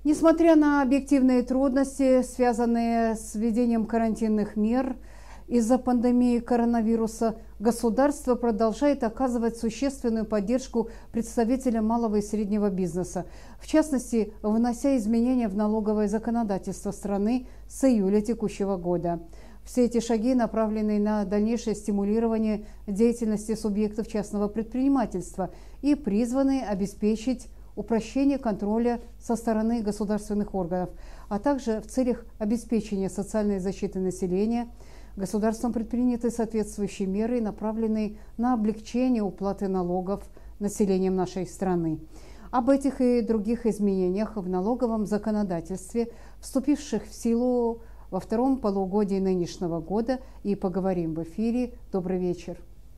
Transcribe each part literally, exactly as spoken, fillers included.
Несмотря на объективные трудности, связанные с введением карантинных мер из-за пандемии коронавируса, государство продолжает оказывать существенную поддержку представителям малого и среднего бизнеса, в частности, внося изменения в налоговое законодательство страны с июля текущего года. Все эти шаги направлены на дальнейшее стимулирование деятельности субъектов частного предпринимательства и призваны обеспечить упрощение контроля со стороны государственных органов, а также в целях обеспечения социальной защиты населения. Государством предприняты соответствующие меры, направленные на облегчение уплаты налогов населением нашей страны. Об этих и других изменениях в налоговом законодательстве, вступивших в силу во втором полугодии нынешнего года, и поговорим в эфире. Добрый вечер.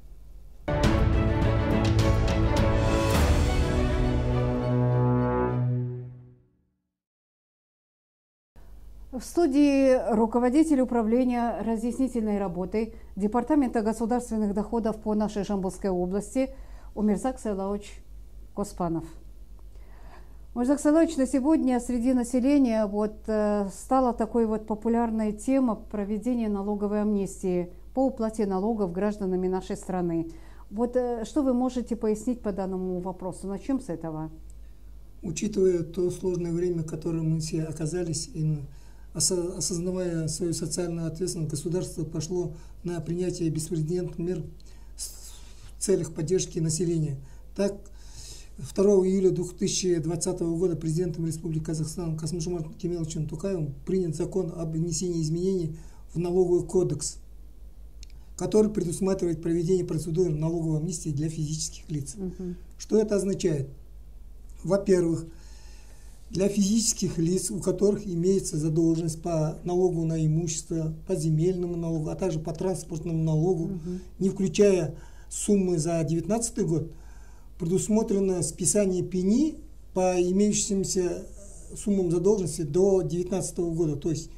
В студии руководитель управления разъяснительной работой Департамента государственных доходов по нашей Жамбылской области Умирзак Сайлауович Коспанов. Умирзак Сайлауович, на сегодня среди населения вот, э, стала такой вот популярной тема проведения налоговой амнистии по уплате налогов гражданами нашей страны. Вот э, что вы можете пояснить по данному вопросу? Начнем с этого. Учитывая то сложное время, в котором мы все оказались, и осознавая свою социальную ответственность, государство пошло на принятие беспрецедентных мер в целях поддержки населения. Так, второго июля две тысячи двадцатого года президентом Республики Казахстан Касым-Жомарт Кемеловичем Токаевым принят закон об внесении изменений в налоговый кодекс, который предусматривает проведение процедуры налоговой амнистии для физических лиц. Угу. Что это означает? Во-первых, для физических лиц, у которых имеется задолженность по налогу на имущество, по земельному налогу, а также по транспортному налогу, угу. не включая суммы за две тысячи девятнадцатый год, предусмотрено списание пени по имеющимся суммам задолженности до две тысячи девятнадцатого года. То есть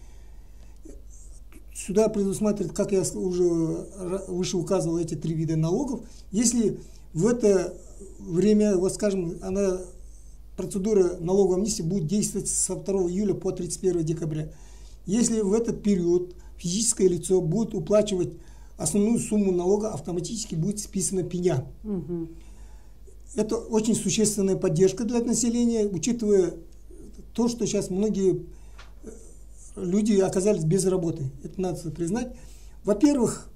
сюда предусматривает, как я уже выше указывал, эти три вида налогов. Если в это время, вот скажем, она... процедура налоговой амнистии будет действовать со второго июля по тридцать первое декабря. Если в этот период физическое лицо будет уплачивать основную сумму налога, автоматически будет списана пеня. Угу. Это очень существенная поддержка для населения, учитывая то, что сейчас многие люди оказались без работы. Это надо признать. Во-первых,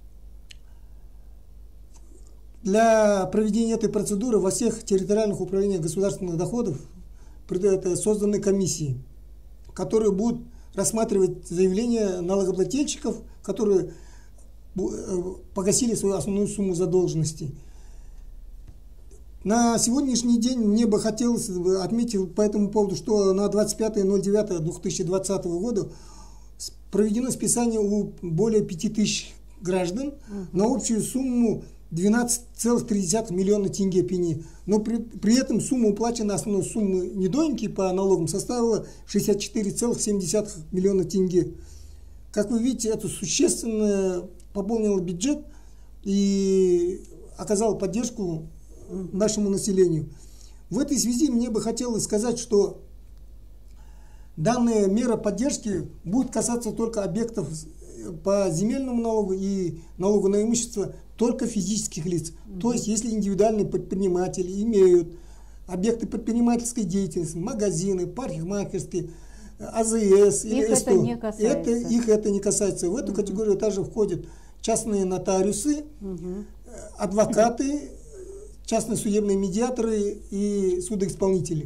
для проведения этой процедуры во всех территориальных управлениях государственных доходов созданы комиссии, которые будут рассматривать заявления налогоплательщиков, которые погасили свою основную сумму задолженности. На сегодняшний день мне бы хотелось отметить по этому поводу, что на двадцать пятое ноль девятое две тысячи двадцатого года проведено списание у более пяти тысяч граждан uh-huh. на общую сумму двенадцать целых три десятых миллиона тенге пени. Но при, при этом сумма уплаченной основной суммы недоимки по налогам составила шестьдесят четыре целых семь десятых миллиона тенге. Как вы видите, это существенно пополнило бюджет и оказало поддержку нашему населению. В этой связи мне бы хотелось сказать, что данная мера поддержки будет касаться только объектов по земельному налогу и налогу на имущество только физических лиц. Mm-hmm. То есть, если индивидуальные предприниматели имеют объекты предпринимательской деятельности, магазины, парикмахерские, АЗС или их это не касается. Это, их это не касается. В эту mm-hmm. категорию также входят частные нотариусы, mm-hmm. адвокаты, частные судебные медиаторы и судоисполнители.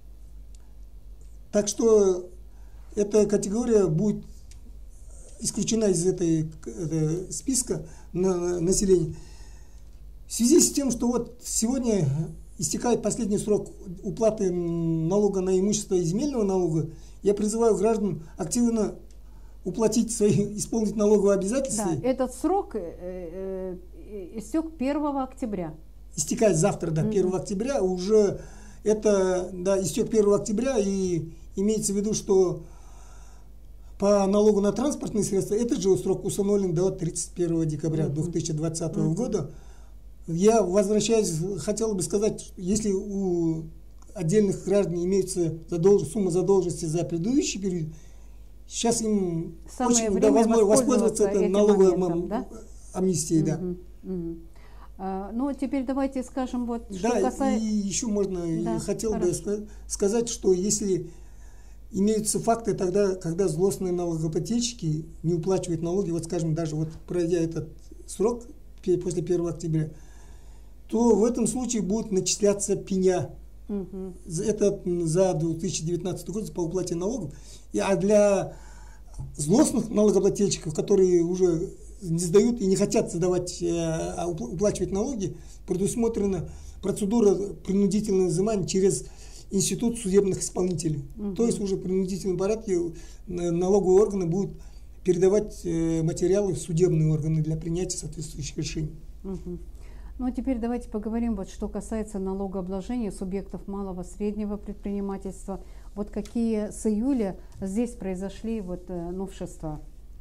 Так что эта категория будет исключена из этой, этого списка на населения. В связи с тем, что вот сегодня истекает последний срок уплаты налога на имущество и земельного налога, я призываю граждан активно уплатить свои, исполнить налоговые обязательства. Да, этот срок э, э, истек первого октября. Истекает завтра, да, первого октября. Уже это, да, истек первого октября, и имеется в виду, что по налогу на транспортные средства этот же срок установлен до тридцать первого декабря две тысячи двадцатого года. Я, возвращаясь, хотел бы сказать, если у отдельных граждан имеется задолж... сумма задолженности за предыдущий период, сейчас им Самое очень время да, возможно воспользоваться этим этой налоговой моментом, да? амнистией. Да. Угу, угу. А, ну, теперь давайте скажем, вот, что да, касается... и еще можно, да, я хотел хорошо. бы сказать, что если имеются факты тогда, когда злостные налогоплательщики не уплачивают налоги, вот скажем, даже вот пройдя этот срок после первого октября, то в этом случае будут начисляться пеня. Угу. Это за две тысячи девятнадцатый год по уплате налогов. И, а для злостных налогоплательщиков, которые уже не сдают и не хотят сдавать, а уплачивать налоги, предусмотрена процедура принудительного взимания через институт судебных исполнителей. Угу. То есть уже в принудительном порядке налоговые органы будут передавать материалы в судебные органы для принятия соответствующих решений. Угу. Ну а теперь давайте поговорим, вот, что касается налогообложения субъектов малого среднего предпринимательства. Вот какие с июля здесь произошли вот, новшества?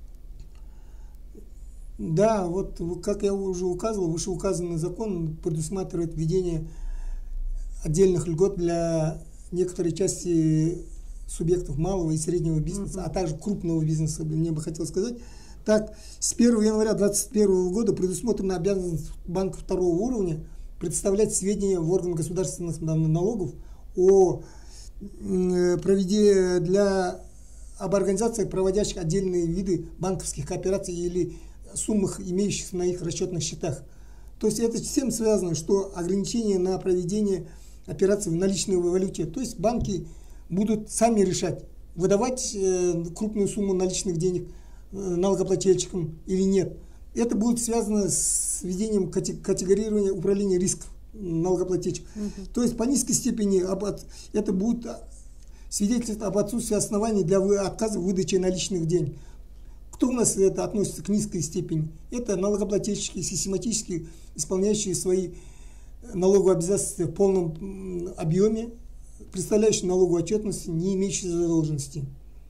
Да, вот как я уже указывал, вышеуказанный закон предусматривает введение отдельных льгот для некоторой части субъектов малого и среднего бизнеса, mm-hmm. а также крупного бизнеса, мне бы хотелось сказать. Так, с первого января две тысячи двадцать первого года предусмотрена обязанность банка второго уровня представлять сведения в орган государственных налогов о проведении для об организациях, проводящих отдельные виды банковских операций или суммах, имеющихся на их расчетных счетах. То есть это с тем связано, что ограничения на проведение операций в наличной валюте. То есть банки будут сами решать, выдавать э, крупную сумму наличных денег э, налогоплательщикам или нет. Это будет связано с введением категорирования управления рисков налогоплательщиков. Uh-huh. То есть по низкой степени об, это будет свидетельствовать об отсутствии оснований для отказа в выдаче наличных денег. Кто у нас это относится к низкой степени? Это налогоплательщики, систематически исполняющие свои налоговые обязательства в полном объеме, представляющие налоговую отчетность, не имеющие задолженности.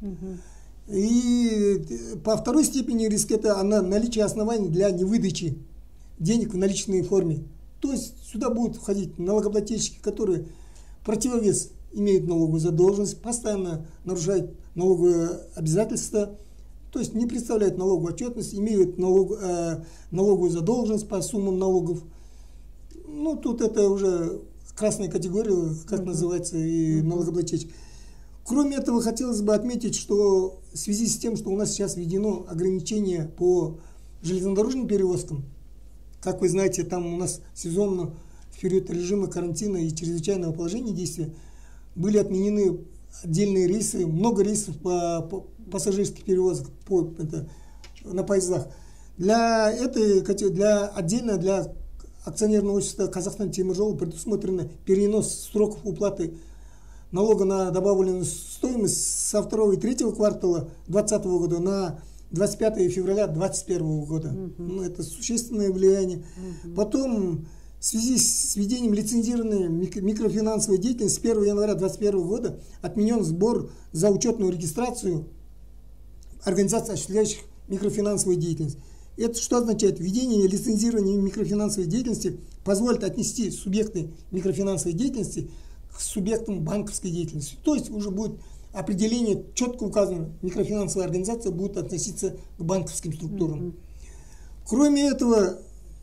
Угу. И по второй степени риска это наличие оснований для невыдачи денег в наличной форме. То есть сюда будут входить налогоплательщики, которые противовес имеют налоговую задолженность, постоянно нарушают налоговые обязательства, то есть не представляют налоговую отчетность, имеют налог, э, налоговую задолженность по суммам налогов. Ну, тут это уже красная категория, как uh-huh. называется, и uh-huh. налогоплательщик. Кроме этого, хотелось бы отметить, что в связи с тем, что у нас сейчас введено ограничение по железнодорожным перевозкам, как вы знаете, там у нас сезонно в период режима карантина и чрезвычайного положения действия были отменены отдельные рейсы, много рейсов по, по пассажирских перевозок по, это, на поездах. Для этой, для, отдельно для акционерного общества Казахстан-Темиржол предусмотрено перенос сроков уплаты налога на добавленную стоимость со второго и третьего квартала двадцатого года на двадцать пятое февраля двадцать первого года. Uh-huh. Ну, это существенное влияние. Uh-huh. Потом в связи с введением лицензированной микрофинансовой деятельности с первого января двадцать первого года отменен сбор за учетную регистрацию организаций, осуществляющих микрофинансовую деятельность. Это что означает? Введение лицензирования микрофинансовой деятельности позволит отнести субъекты микрофинансовой деятельности к субъектам банковской деятельности. То есть уже будет определение четко указано, микрофинансовая организация будет относиться к банковским структурам. Mm-hmm. Кроме этого,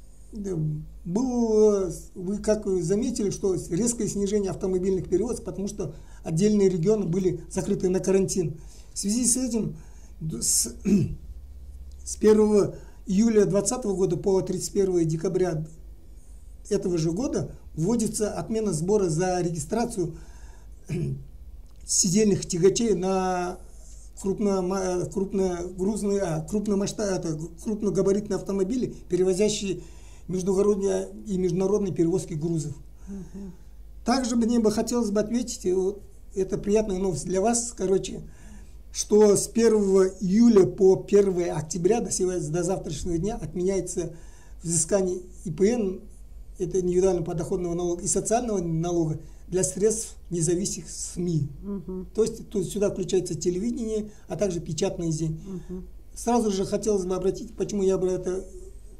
было, вы как вы заметили, что резкое снижение автомобильных перевозок, потому что отдельные регионы были закрыты на карантин. В связи с этим с, с первого июля двадцатого года по тридцать первого декабря этого же года вводится отмена сбора за регистрацию сидельных тягачей на крупно, крупногрузные, а, крупномасштабные, крупногабаритные автомобили, перевозящие международные и международные перевозки грузов. Uh-huh. Также мне бы хотелось бы отметить, вот, это приятная новость для вас, короче, что с первого июля по первое октября до, до завтрашнего дня отменяется взыскание И П Н, это индивидуального подоходного налога, и социального налога для средств независимых СМИ. Uh-huh. То есть тут сюда включается телевидение, а также печатные изделия. Uh-huh. Сразу же хотелось бы обратить, почему я бы это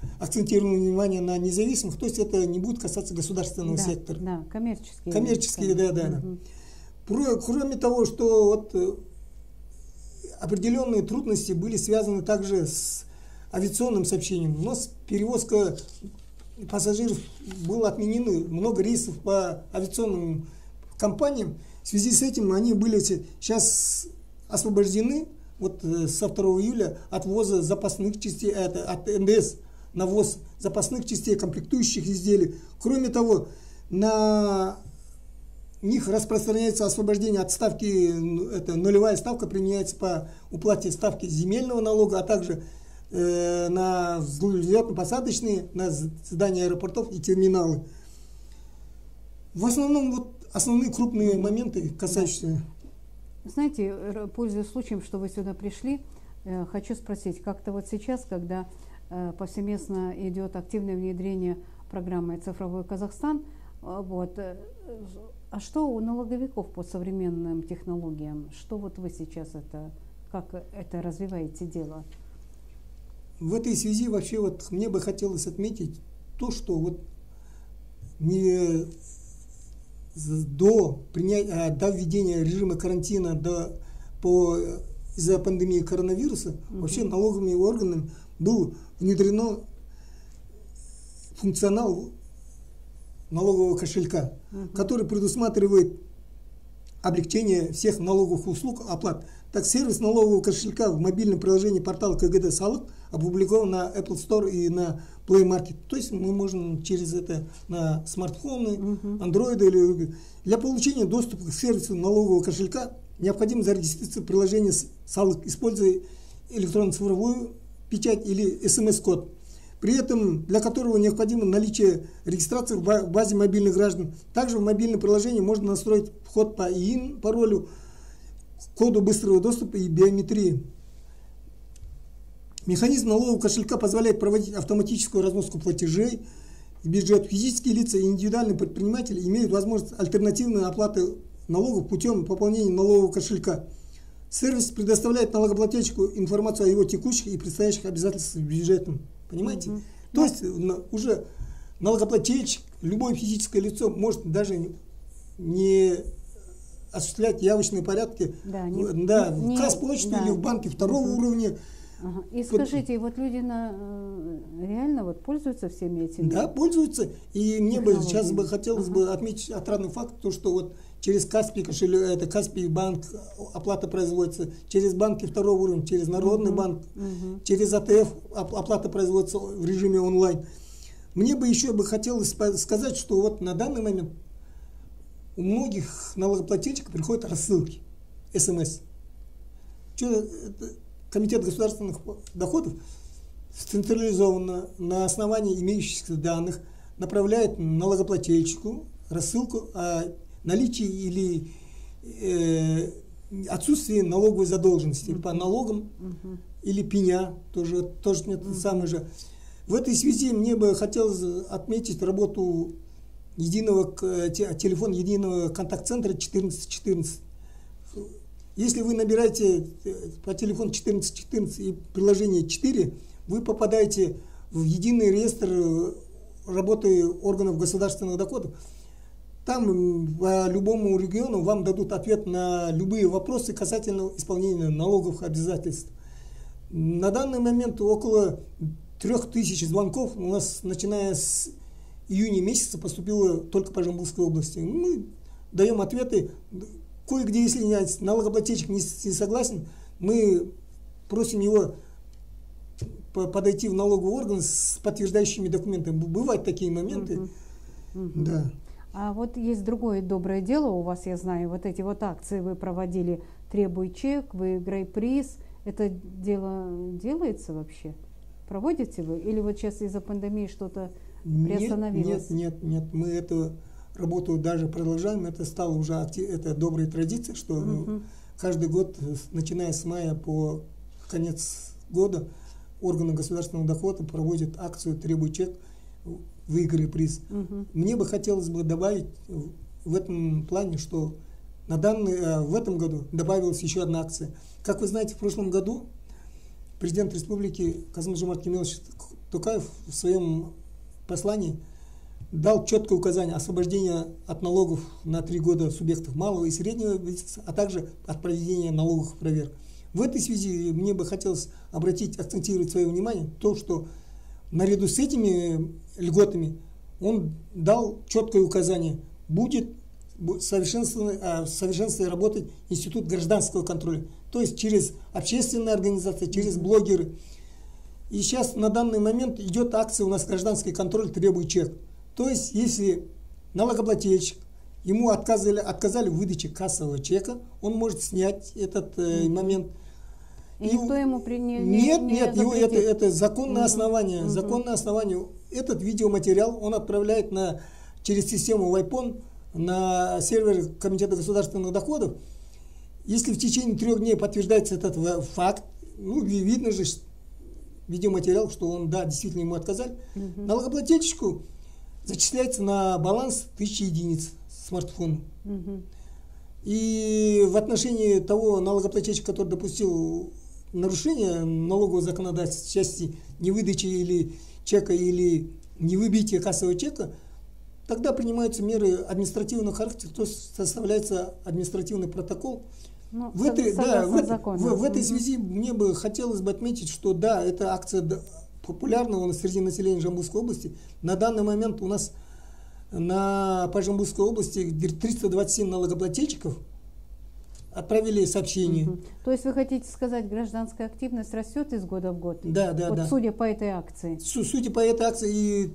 акцентируем внимание на независимых, то есть это не будет касаться государственного да, сектора. Да, коммерческие. Коммерческие, да, да. Угу. Кроме того, что вот определенные трудности были связаны также с авиационным сообщением. У нас перевозка пассажиров была отменена, много рейсов по авиационным компаниям. В связи с этим они были сейчас освобождены вот со второго июля от ввоза запасных частей, это от эн дэ эс на ввоз запасных частей, комплектующих изделий. Кроме того, на них распространяется освобождение от ставки, это нулевая ставка применяется по уплате ставки земельного налога, а также э, на взлетно-посадочные, на здания аэропортов и терминалы. В основном вот основные крупные моменты, касающиеся... Знаете, пользуясь случаем, что вы сюда пришли, э, хочу спросить, как-то вот сейчас, когда э, повсеместно идет активное внедрение программы «Цифровой Казахстан», э, вот, э, а что у налоговиков по современным технологиям? Что вот вы сейчас это, как это развиваете дело? В этой связи вообще вот мне бы хотелось отметить то, что вот не до принятия, до введения режима карантина, до, по, из-за пандемии коронавируса, угу. вообще налоговыми органами был внедрено функционал налогового кошелька, угу. который предусматривает облегчение всех налоговых услуг, оплат. Так, сервис налогового кошелька в мобильном приложении портала ка гэ дэ Салық опубликован на Apple Store и на Play Market. То есть мы можем через это на смартфоны, Android uh-huh. или... Для получения доступа к сервису налогового кошелька необходимо зарегистрироваться в приложении Салық, используя электронно-цифровую печать или эс эм эс-код, при этом для которого необходимо наличие регистрации в базе мобильных граждан. Также в мобильном приложении можно настроить вход по и ин, паролю, коду быстрого доступа и биометрии. Механизм налогового кошелька позволяет проводить автоматическую разноску платежей в бюджет. Физические лица и индивидуальные предприниматели имеют возможность альтернативной оплаты налогов путем пополнения налогового кошелька. Сервис предоставляет налогоплательщику информацию о его текущих и предстоящих обязательствах бюджетом. Понимаете? Mm-hmm. То есть уже налогоплательщик, любое физическое лицо может даже не осуществлять явочные порядки да, не, да, не, в Казпочте да. или в банке второго uh-huh. уровня. Ага. И скажите, вот люди на, реально вот пользуются всеми этими? Да, пользуются. И мне бы сейчас бы хотелось ага. бы отметить отрадный факт, то, что вот через Каспий кошелек, это Каспий банк оплата производится, через банки второго уровня, через Народный uh-huh. банк, uh-huh. через а тэ эф оплата производится в режиме онлайн. Мне бы еще бы хотелось сказать, что вот на данный момент у многих налогоплательщиков приходят рассылки, эс эм эс. Что, Комитет государственных доходов централизованно на основании имеющихся данных направляет налогоплательщику рассылку о наличии или э, отсутствии налоговой задолженности uh-huh. по налогам uh-huh. или пеня, тоже, тоже нет, uh-huh. самое же. В этой связи мне бы хотелось отметить работу единого телефона, единого контакт-центра четырнадцать четырнадцать. Если вы набираете по телефону четырнадцать четырнадцать и приложение четыре, вы попадаете в единый реестр работы органов государственных доходов. Там по любому региону вам дадут ответ на любые вопросы касательно исполнения налоговых обязательств. На данный момент около трех тысяч звонков у нас, начиная с июня месяца, поступило только по Жамбылской области. Мы даем ответы. Кое-где, если налогоплательщик не согласен, мы просим его подойти в налоговый орган с подтверждающими документами. Бывают такие моменты. Uh-huh. Uh-huh. Да. А вот есть другое доброе дело у вас, я знаю, вот эти вот акции вы проводили, требуй чек, выиграй приз. Это дело делается вообще? Проводите вы? Или вот сейчас из-за пандемии что-то приостановилось? Нет, нет, нет, нет. Мы эту работу даже продолжаем. Это стало уже это доброй традицией, что uh-huh. каждый год, начиная с мая по конец года, органы государственного дохода проводят акцию «Требуй чек, выиграй приз». Uh-huh. Мне бы хотелось бы добавить в этом плане, что на данный, в этом году добавилась еще одна акция. Как вы знаете, в прошлом году президент республики Касым-Жомарт Кемелевич Токаев в своем послании дал четкое указание освобождения от налогов на три года субъектов малого и среднего бизнеса, а также от проведения налоговых проверок. В этой связи мне бы хотелось обратить, акцентировать свое внимание то, что наряду с этими льготами он дал четкое указание: будет совершенствовать, совершенствовать работать Институт гражданского контроля, то есть через общественные организации, через блогеры. И сейчас на данный момент идет акция у нас «Гражданский контроль требует чек». То есть если налогоплательщик, ему отказали, отказали в выдаче кассового чека, он может снять этот э, момент. И никто ему при... не, Нет, не нет, его, это, это законное угу. основание. Угу. Законное основание. Этот видеоматериал он отправляет на, через систему Вайпон на сервер Комитета государственных доходов. Если в течение трех дней подтверждается этот факт, ну, видно же видеоматериал, что он, да, действительно ему отказали, угу. налогоплательщику зачисляется на баланс тысяча единиц смартфона. Угу. И в отношении того налогоплательщика, который допустил нарушение налогового законодательства в части невыдачи или чека или невыбития кассового чека, тогда принимаются меры административного характера, то есть составляется административный протокол. Ну, в, этой, да, в, в, в этой связи мне бы хотелось бы отметить, что да, эта акция популярна у нас среди населения Жамбылской области. На данный момент у нас на, по Жамбылской области триста двадцать семь налогоплательщиков отправили сообщение. Угу. То есть вы хотите сказать, гражданская активность растет из года в год? Да, да, вот да. Судя по этой акции. Судя по этой акции, и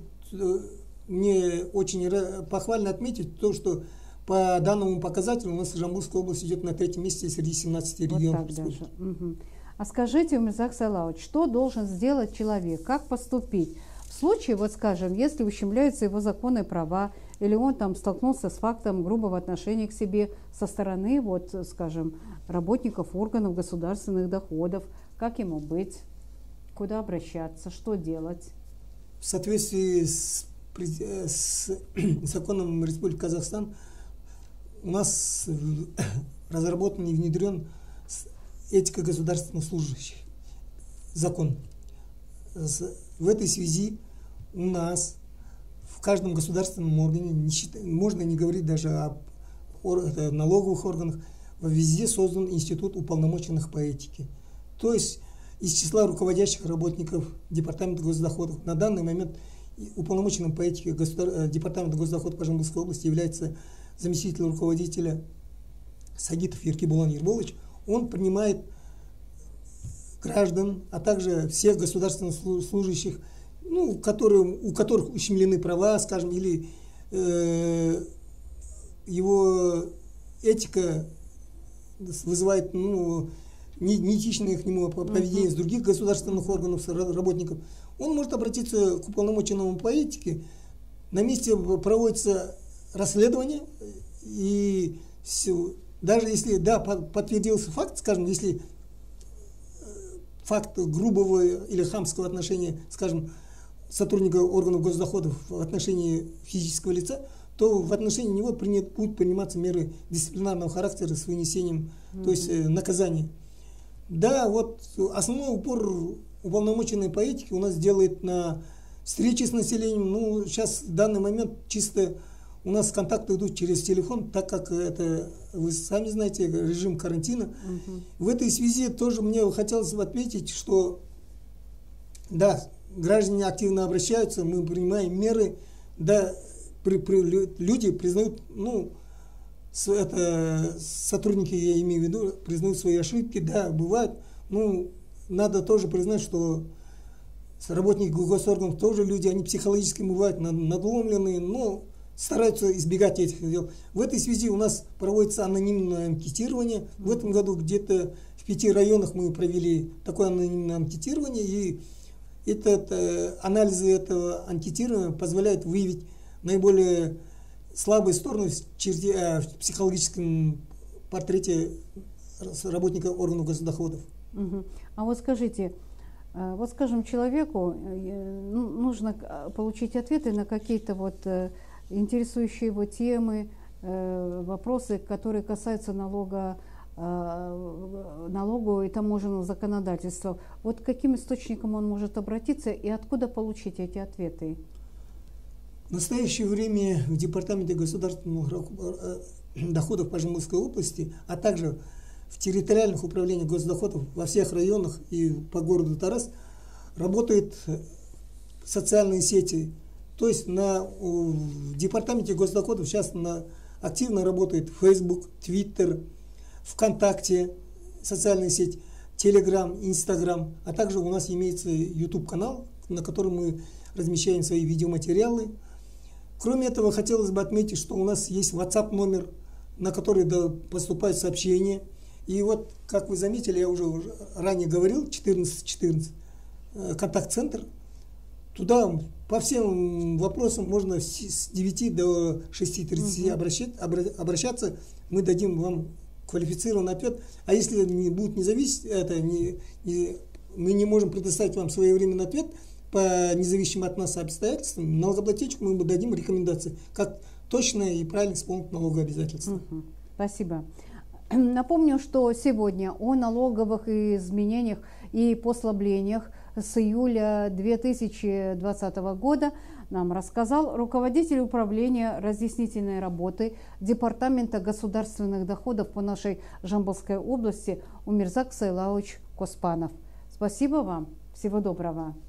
мне очень похвально отметить то, что по данному показателю у нас Жамбылская область идет на третьем месте среди семнадцати регионов. Вот так даже. Угу. А скажите, Умирзак Сайлауович, что должен сделать человек, как поступить в случае, вот скажем, если ущемляются его законные права, или он там столкнулся с фактом грубого отношения к себе со стороны, вот, скажем, работников органов государственных доходов, как ему быть, куда обращаться, что делать? В соответствии с, с законом Республики Казахстан у нас разработан и внедрен этика государственных служащих закон. В этой связи у нас в каждом государственном органе, не считая, можно не говорить даже о, о налоговых органах, везде создан институт уполномоченных по этике. То есть из числа руководящих работников Департамента госдоходов на данный момент уполномоченным по этике государ... Департамента госдоходов по Жамбылской области является заместитель руководителя Сагитов Еркебулан Ерболович. Он принимает граждан, а также всех государственных служащих, ну, которые, у которых ущемлены права, скажем, или э, его этика вызывает, ну, неэтичное к нему поведение с других государственных органов, работников. Он может обратиться к уполномоченному по этике. На месте проводится расследование, и все. Даже если, да, подтвердился факт, скажем, если факт грубого или хамского отношения, скажем, сотрудника органов госдоходов в отношении физического лица, то в отношении него принят, будут приниматься меры дисциплинарного характера с вынесением, mm-hmm. то есть э, наказания. Да, вот основной упор уполномоченной по этике у нас делает на встречи с населением. Ну, сейчас в данный момент чисто у нас контакты идут через телефон, так как это, вы сами знаете, режим карантина. Uh-huh. В этой связи тоже мне хотелось бы отметить, что да, граждане активно обращаются, мы принимаем меры, да, при, при, люди признают, ну, это, сотрудники, я имею в виду, признают свои ошибки, да, бывают, ну, надо тоже признать, что работники госорганов тоже люди, они психологически бывают надломленные, но стараются избегать этих дел. В этой связи у нас проводится анонимное анкетирование. Mm-hmm. В этом году где-то в пяти районах мы провели такое анонимное анкетирование, и этот, э, анализы этого анкетирования позволяют выявить наиболее слабые стороны в, черте, э, в психологическом портрете работника органов госдоходов. Mm-hmm. А вот скажите, вот скажем, человеку нужно получить ответы на какие-то вот интересующие его темы, вопросы, которые касаются налога налогового и таможенного законодательства. Вот к каким источникам он может обратиться и откуда получить эти ответы? В настоящее время в Департаменте государственных доходов по Жамбылской области, а также в территориальных управлениях госдоходов во всех районах и по городу Тарас работают социальные сети. То есть на, в Департаменте госдоходов сейчас на, активно работает Facebook, Twitter, ВКонтакте, социальная сеть, Telegram, Instagram, а также у нас имеется YouTube-канал, на котором мы размещаем свои видеоматериалы. Кроме этого, хотелось бы отметить, что у нас есть WhatsApp номер, на который да, поступают сообщения. И вот, как вы заметили, я уже ранее говорил, четырнадцать четырнадцать, контакт-центр. Туда по всем вопросам можно с девяти до шести тридцати угу. обращаться. Мы дадим вам квалифицированный ответ. А если не будет не зависеть, это не, не, мы не можем предоставить вам своевременный ответ по независимым от нас обстоятельствам, налогоплательщику мы дадим рекомендации, как точно и правильно исполнить налоговые обязательства. Угу. Спасибо. Напомню, что сегодня о налоговых изменениях и послаблениях с июля две тысячи двадцатого года нам рассказал руководитель управления разъяснительной работы Департамента государственных доходов по нашей Жамбылской области Умирзак Сайлауович Коспанов. Спасибо вам. Всего доброго.